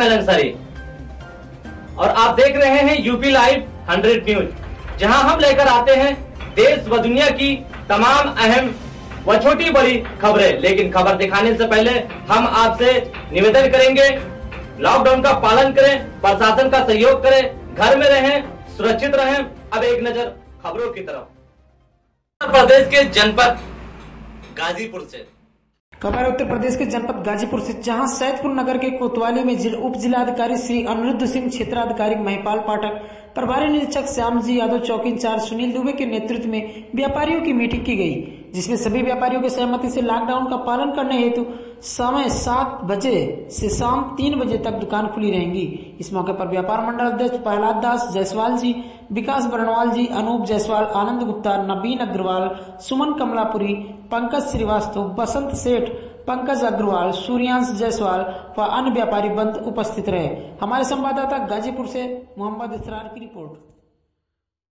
इस्माइल अंसारी और आप देख रहे हैं यूपी लाइव 100 न्यूज, जहां हम लेकर आते हैं देश व दुनिया की तमाम अहम व छोटी बड़ी खबरें। लेकिन खबर दिखाने से पहले हम आपसे निवेदन करेंगे, लॉकडाउन का पालन करें, प्रशासन का सहयोग करें, घर में रहें, सुरक्षित रहें। अब एक नजर खबरों की तरफ। उत्तर प्रदेश के जनपद गाजीपुर से खबर उत्तर प्रदेश के जनपद गाजीपुर से, जहां सैदपुर नगर के कोतवाली में उप जिलाधिकारी श्री अनिरुद्ध सिंह, क्षेत्राधिकारी महिपाल पाठक, प्रभारी निरीक्षक श्यामजी यादव, चौकी इंचार्ज सुनील दुबे के नेतृत्व में व्यापारियों की मीटिंग की गई, जिसमें सभी व्यापारियों की सहमति से लॉकडाउन का पालन करने हेतु समय 7 बजे से शाम 3 बजे तक दुकान खुली रहेंगी। इस मौके पर व्यापार मंडल अध्यक्ष प्रहलाद दास जायसवाल जी, विकास बरनवाल जी, अनूप जायसवाल, आनंद गुप्ता, नवीन अग्रवाल, सुमन कमलापुरी, पंकज श्रीवास्तव, बसंत सेठ, पंकज अग्रवाल, सूर्यांश जायसवाल व अन्य व्यापारी बंद उपस्थित रहे। हमारे संवाददाता गाजीपुर से मोहम्मद इसरार की रिपोर्ट।